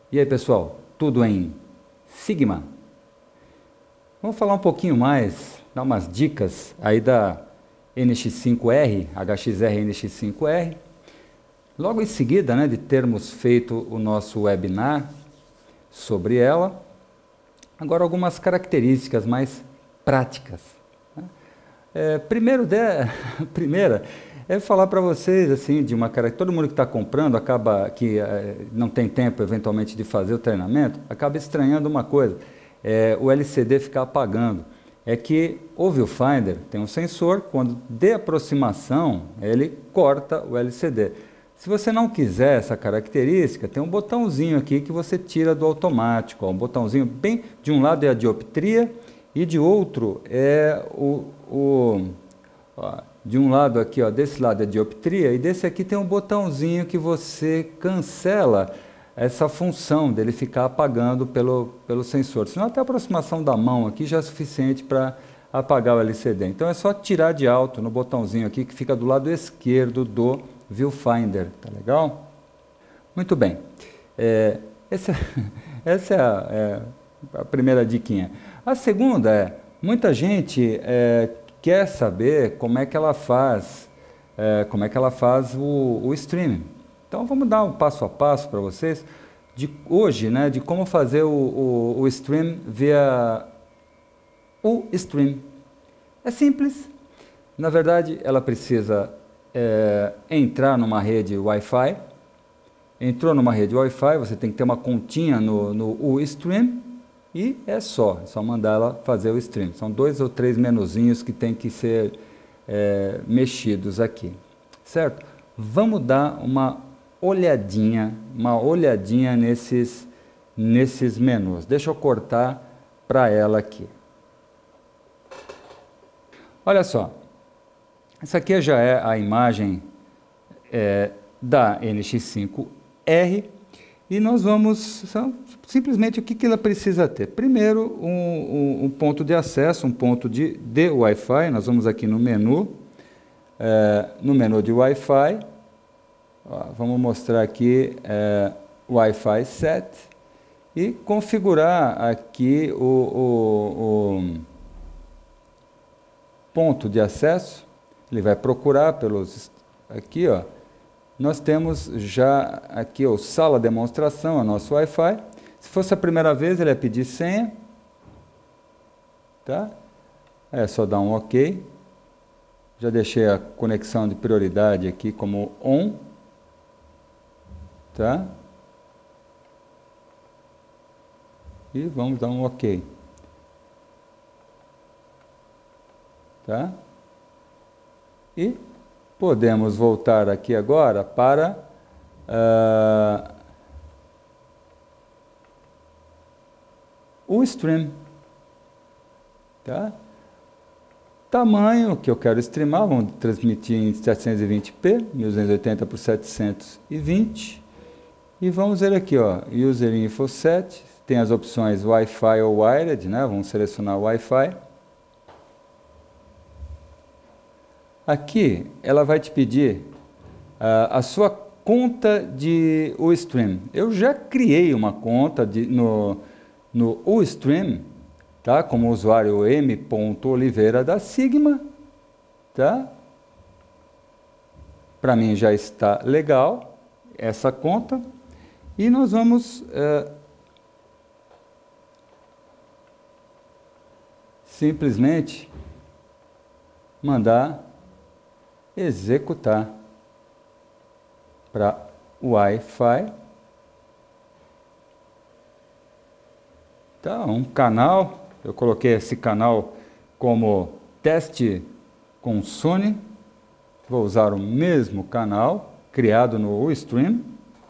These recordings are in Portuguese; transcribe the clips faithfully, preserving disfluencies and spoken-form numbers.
E aí, pessoal, tudo em Sigma? Vamos falar um pouquinho mais, dar umas dicas aí da N X cinco R, H X R N X cinco R. Logo em seguida, né, de termos feito o nosso webinar sobre ela, agora algumas características mais práticas. Né? É, primeiro de, primeira é falar para vocês assim de uma característica. Todo mundo que está comprando acaba que é, não tem tempo eventualmente de fazer o treinamento, acaba estranhando uma coisa, é, o L C D ficar apagando. É que o viewfinder tem um sensor, quando de aproximação ele corta o L C D. Se você não quiser essa característica, tem um botãozinho aqui que você tira do automático. Ó, um botãozinho bem, de um lado é a dioptria e de outro é o, o ó, de um lado aqui, ó, desse lado é dioptria e desse aqui tem um botãozinho que você cancela essa função dele ficar apagando pelo, pelo sensor. Senão até a aproximação da mão aqui já é suficiente para apagar o L C D. Então é só tirar de alto no botãozinho aqui que fica do lado esquerdo do viewfinder, tá legal? Muito bem, é, essa, essa é a, é a primeira diquinha. A segunda é, muita gente é, quer saber como é que ela faz, é, como é que ela faz o, o streaming. Então vamos dar um passo a passo para vocês, de hoje, né, de como fazer o, o, o stream via o stream. É simples, na verdade ela precisa É, entrar numa rede Wi-Fi. Entrou numa rede Wi-Fi, você tem que ter uma continha no, no Ustream e é só, é só mandar ela fazer o stream. São dois ou três menuzinhos que tem que ser é, mexidos aqui, certo? Vamos dar uma olhadinha, uma olhadinha nesses, nesses menus. Deixa eu cortar para ela aqui. Olha só. Essa aqui já é a imagem é, da N X cinco R e nós vamos, são, simplesmente o que, que ela precisa ter. Primeiro, um, um, um ponto de acesso, um ponto de, de Wi-Fi. Nós vamos aqui no menu, é, no menu de Wi-Fi, ó, vamos mostrar aqui é, Wi-Fi set e configurar aqui o, o, o ponto de acesso. Ele vai procurar pelos, aqui ó, nós temos já aqui ó, sala demonstração, o nosso Wi-Fi. Se fosse a primeira vez, ele ia pedir senha, tá? É só dar um OK. Já deixei a conexão de prioridade aqui como on, tá? E vamos dar um OK, tá? E podemos voltar aqui agora para uh, o stream. Tá? Tamanho que eu quero streamar, vamos transmitir em setecentos e vinte p, mil duzentos e oitenta por setecentos e vinte. E vamos ver aqui, ó, User Info Set, tem as opções Wi-Fi ou Wired, né? Vamos selecionar o Wi-Fi. Aqui, ela vai te pedir uh, a sua conta de Ustream. Eu já criei uma conta de, no, no Ustream, tá? Como usuário m ponto oliveira da Sigma. Tá? Para mim já está legal essa conta. E nós vamos uh, simplesmente mandar executar para o Wi-Fi. Tá, um canal, eu coloquei esse canal como teste com Sony. Vou usar o mesmo canal criado no Ustream.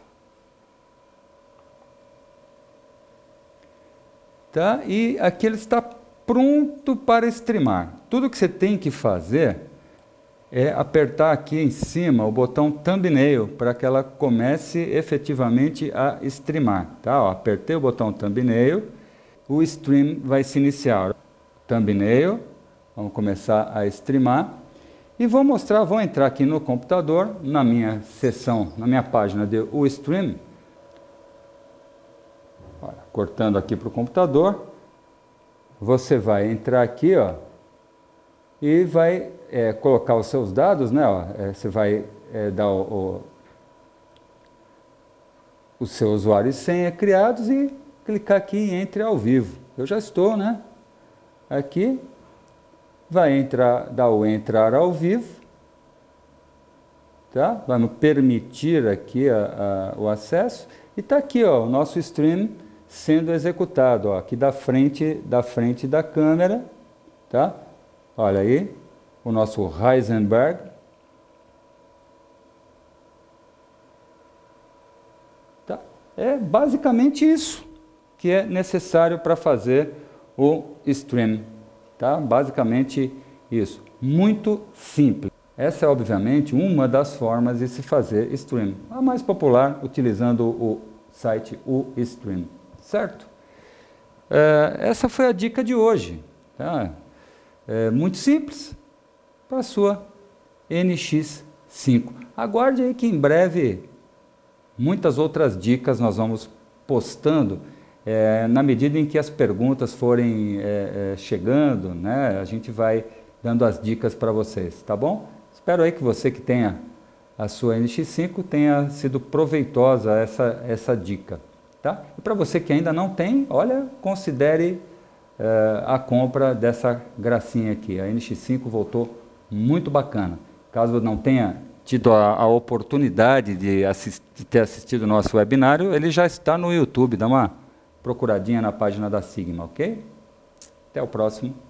Tá, e aqui ele está pronto para streamar. Tudo que você tem que fazer é apertar aqui em cima o botão Thumbnail para que ela comece efetivamente a streamar. Tá? Ó, apertei o botão Thumbnail, o stream vai se iniciar. Thumbnail, vamos começar a streamar. E vou mostrar, vou entrar aqui no computador, na minha seção, na minha página de Ustream. cortando aqui para o computador, você vai entrar aqui, ó, e vai é, colocar os seus dados, né? Ó, é, você vai é, dar o, o, o seu usuário e senha criados e clicar aqui em Entre ao Vivo. Eu já estou, né? Aqui, vai entrar, dar o Entrar ao Vivo, tá? Vai me permitir aqui a, a, o acesso, e está aqui, ó, o nosso stream sendo executado, ó, aqui da frente, da frente da câmera, tá? Olha aí, o nosso Heisenberg. Tá? É basicamente isso que é necessário para fazer o stream, tá? Basicamente isso, muito simples. Essa é obviamente uma das formas de se fazer stream, a mais popular utilizando o site Ustream, certo? É, essa foi a dica de hoje, tá? É muito simples para a sua N X cinco. Aguarde aí que em breve muitas outras dicas nós vamos postando. É, na medida em que as perguntas forem é, é, chegando, né, a gente vai dando as dicas para vocês, tá bom? Espero aí que você que tenha a sua N X cinco tenha sido proveitosa essa, essa dica, tá? E para você que ainda não tem, olha, considere é, a compra dessa gracinha aqui. A N X cinco voltou muito bacana. Caso não tenha tido a, a oportunidade de, assist, de ter assistido o nosso webinário, ele já está no YouTube, dá uma procuradinha na página da Sigma, ok? Até o próximo.